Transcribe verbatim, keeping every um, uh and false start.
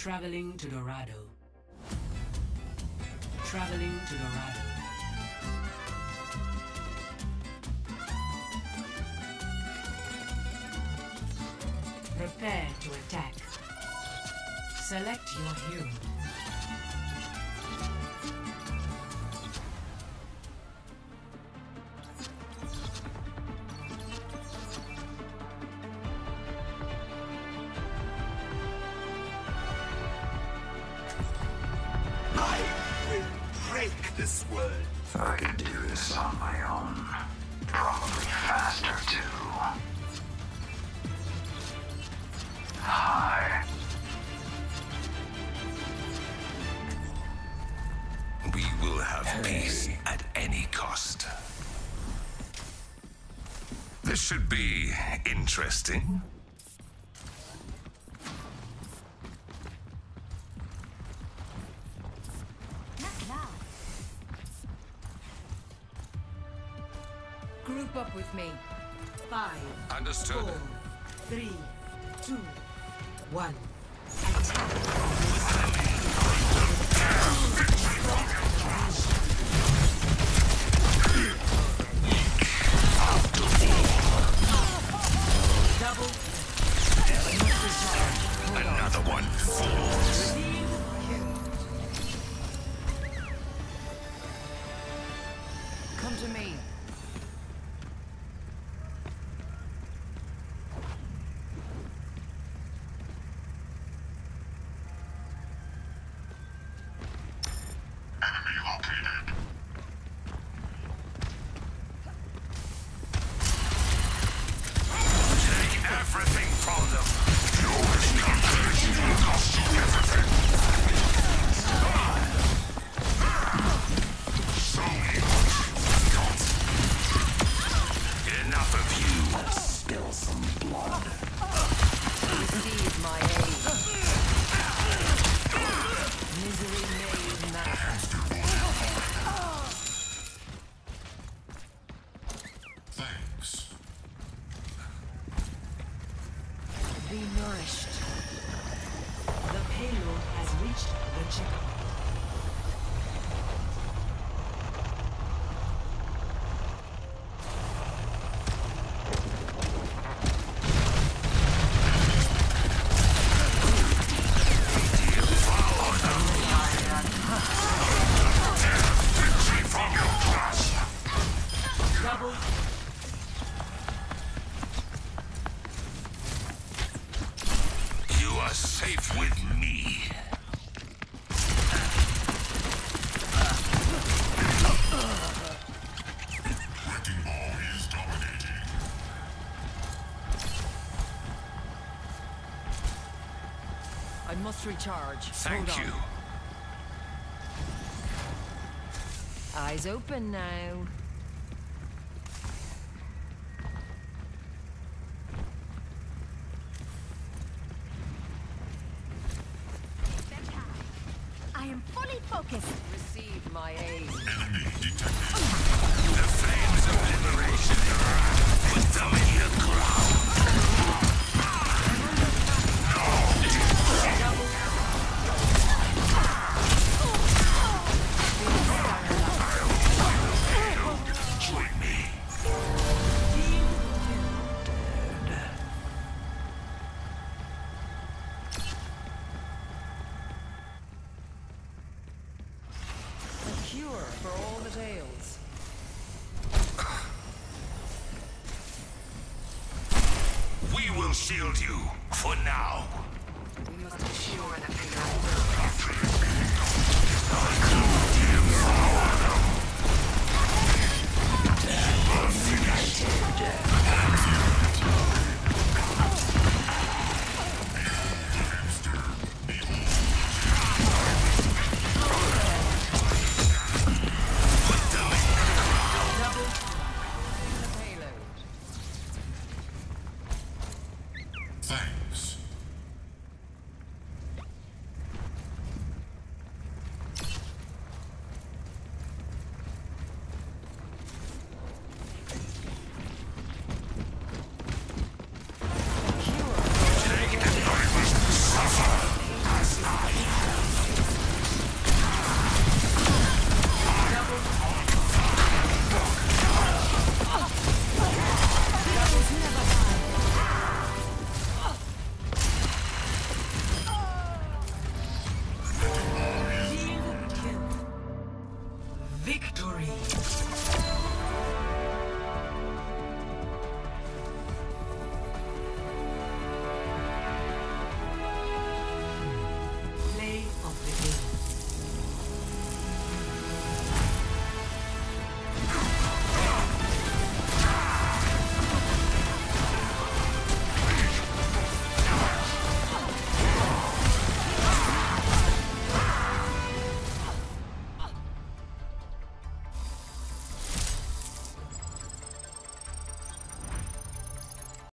Traveling to Dorado. Traveling to Dorado. Prepare to attack. Select your hero. This world. I could do this on my own. Probably faster too. Hi. We will have hey. Peace at any cost. This should be interesting. Group up with me. Five. Understood. Four, three, two, one. Double. Another one falls. Come to me. Be nourished. The payload has reached the checkpoint. Safe with me. Wrecking ball is dominating. I must recharge. Thank you. Eyes open now. I am fully focused. Receive my aid. Enemy detected. The flames of liberation put them in the ground. Join me. For all the tales. We will shield you for now. We must ensure that they Victory.